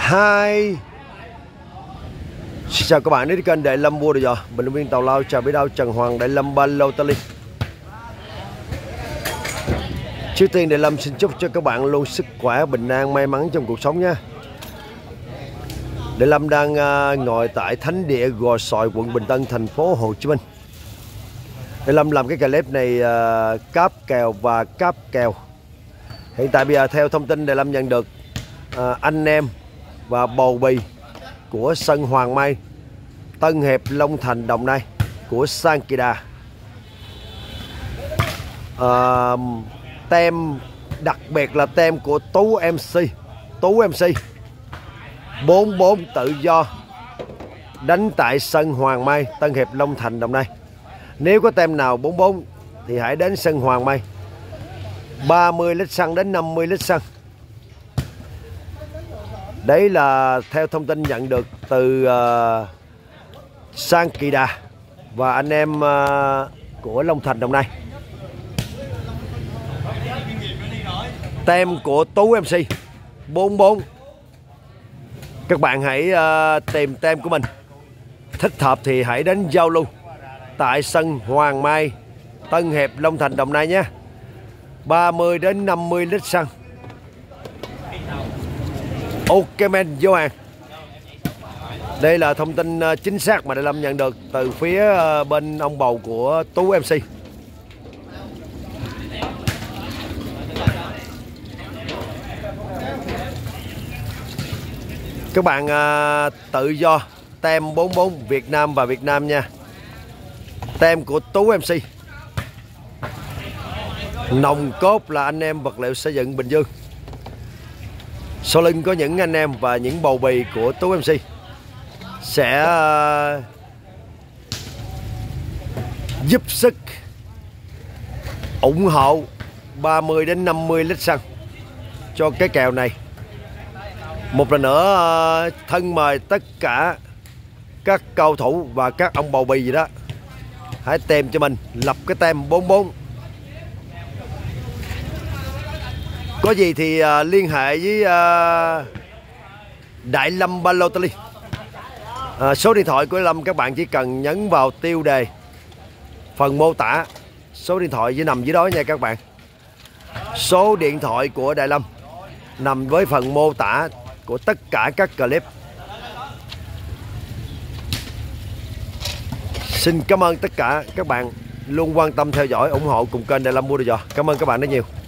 Hi. Xin chào các bạn đến với kênh Đại Lâm Mua Đồ Giò. Bình luận viên tàu lao chào biết đâu Trần Hoàng Đại Lâm Balotelli. Trước tiên Đại Lâm xin chúc cho các bạn luôn sức khỏe, bình an, may mắn trong cuộc sống nha. Đại Lâm đang ngồi tại Thánh Địa Gò Sỏi, quận Bình Tân, thành phố Hồ Chí Minh. Đại Lâm làm cái clip này cáp kèo và cáp kèo. Hiện tại bây giờ theo thông tin Đại Lâm nhận được, anh em và bầu bì của sân Hoàng Mai, Tân Hiệp, Long Thành, Đồng Nai của Sankida. Tem đặc biệt là tem của Tú MC 44 tự do đánh tại sân Hoàng Mai, Tân Hiệp, Long Thành, Đồng Nai. Nếu có tem nào 44 thì hãy đến sân Hoàng Mai. 30 lít xăng đến 50 lít xăng. Đấy là theo thông tin nhận được từ Sankida và anh em của Long Thành, Đồng Nai. Tem của Tú MC 44. Các bạn hãy tìm tem của mình. Thích hợp thì hãy đến giao lưu tại sân Hoàng Mai, Tân Hiệp, Long Thành, Đồng Nai nhé. 30 đến 50 lít xăng. Ok men vô hàng. Đây là thông tin chính xác mà Đại Lâm nhận được từ phía bên ông bầu của Tú MC. Các bạn tự do tem 44 Việt Nam và Việt Nam nha. Tem của Tú MC. Nòng cốt là anh em vật liệu xây dựng Bình Dương. Sau lưng có những anh em và những bầu bì của Tú MC sẽ giúp sức ủng hộ 30 đến 50 lít xăng cho cái kèo này. Một lần nữa thân mời tất cả các cầu thủ và các ông bầu bì gì đó hãy tìm cho mình lập cái tem 44. Có gì thì liên hệ với Đại Lâm Balotelli. Số điện thoại của Lâm các bạn chỉ cần nhấn vào tiêu đề phần mô tả. Số điện thoại chỉ nằm dưới đó nha các bạn. Số điện thoại của Đại Lâm nằm với phần mô tả của tất cả các clip. Xin cảm ơn tất cả các bạn luôn quan tâm theo dõi, ủng hộ cùng kênh Đại Lâm Mua Đồ Giò. Cảm ơn các bạn rất nhiều.